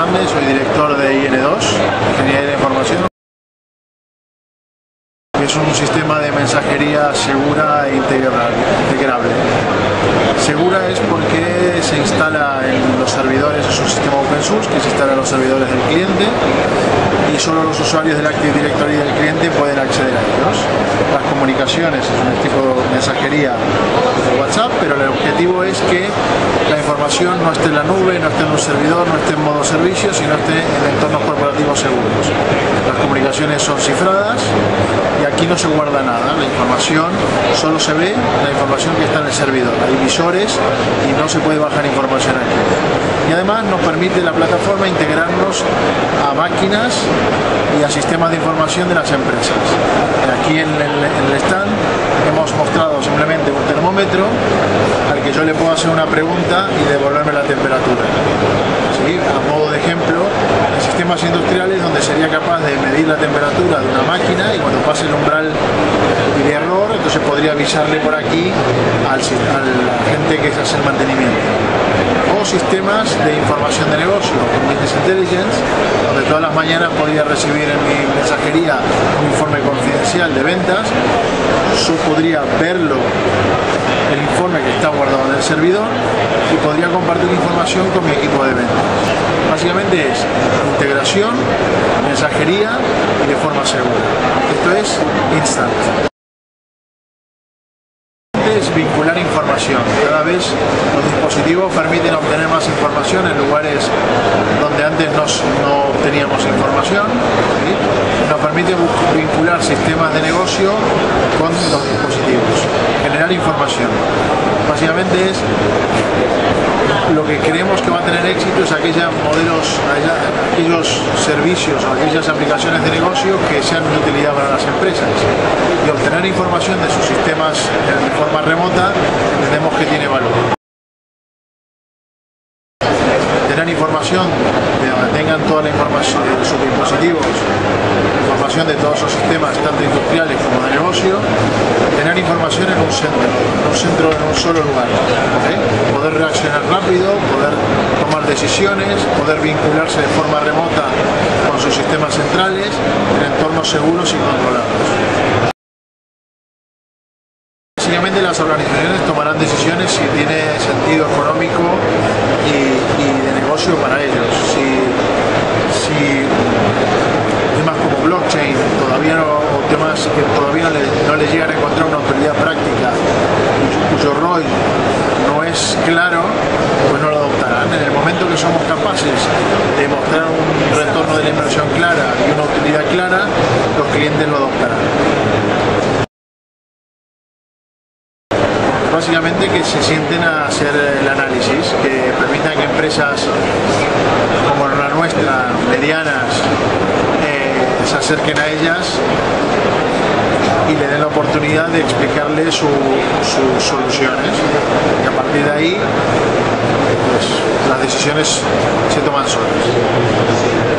Fernández, soy director de IN2, Ingeniería de la Información. Es un sistema de mensajería segura e integrable. Segura es porque se instala en los servidores, es un sistema open source que se instala en los servidores del cliente y solo los usuarios del Active Directory del cliente pueden acceder a ellos. Las comunicaciones es un tipo de mensajería de WhatsApp, pero el objetivo es que la información no esté en la nube, no esté en un servidor, no esté en modo servicio, sino esté en entornos corporativos seguros. Las comunicaciones son cifradas y aquí no se guarda nada, la información solo se ve, la información que está en el servidor. Hay visores y no se puede bajar información aquí. Y además nos permite la plataforma integrarnos a máquinas y a sistemas de información de las empresas. Aquí en el stand hemos mostrado simplemente un termómetro al que yo le puedo hacer una pregunta y devolverme la temperatura. ¿Sí? A modo de ejemplo, en sistemas industriales donde sería capaz de medir la temperatura de una máquina y cuando pase el umbral de error, entonces podría avisarle por aquí al gente que hace el mantenimiento. O sistemas de información de negocio, con Business Intelligence, donde todas las mañanas podría recibir en mi mensajería un informe confidencial de ventas, yo podría verlo, el informe que está guardado en el servidor, y podría compartir información con mi equipo de ventas. Básicamente es integración, mensajería y de forma segura. Esto es Instant. Es vincular información. Cada vez los dispositivos permiten obtener más información en lugares donde antes no obteníamos información. ¿Sí? Nos permite vincular sistemas de negocio con los dispositivos, generar información. Básicamente es lo que creemos que va a tener éxito es aquellos servicios o aquellas aplicaciones de negocio que sean de utilidad para las empresas. Y obtener información de sus sistemas de forma remota entendemos que tiene valor. Tener información de donde tengan toda la información de sus dispositivos, información de todos sus sistemas, tanto industriales como de negocio, tener información en un centro en un solo lugar. ¿Okay? Poder reaccionar rápido, poder tomar decisiones, poder vincularse de forma remota con sus sistemas centrales en entornos seguros y controlados. Básicamente las organizaciones tomarán decisiones si tiene sentido económico y de negocio para ellos. Si temas como blockchain o temas que todavía no le llegan a encontrar una autoridad práctica, cuyo ROI no es claro, pues no lo adoptarán. En el momento que somos capaces de mostrar un retorno de la inversión clara y una utilidad clara, los clientes lo adoptarán. Básicamente que se sienten a hacer el análisis, que permitan que empresas como la nuestra, medianas, se acerquen a ellas y le den la oportunidad de explicarles sus soluciones. Y a partir de ahí, pues, las decisiones se toman solas.